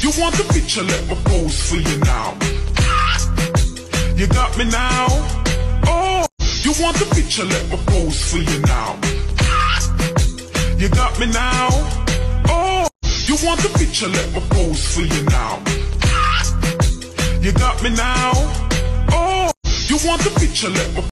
You want the picture? Let me pose for you now. You got me now. Oh, you want the picture? Let me pose for you now. You got me now. Oh, you want the picture? Let me pose for you now. You got me now. Oh, you want the picture? Let me